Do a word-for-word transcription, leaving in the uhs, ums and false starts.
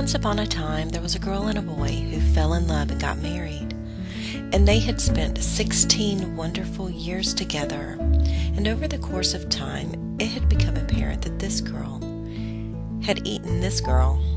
Once upon a time, there was a girl and a boy who fell in love and got married. And they had spent sixteen wonderful years together. And over the course of time, it had become apparent that this girl had eaten this girl